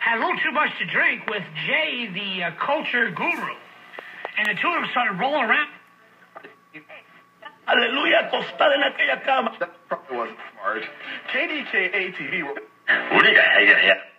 had a little too much to drink with Jay, the culture guru. And the two of them started rolling around. Aleluya, acostada en aquella cama. That probably wasn't smart. KDKA TV. 우리가 해결해야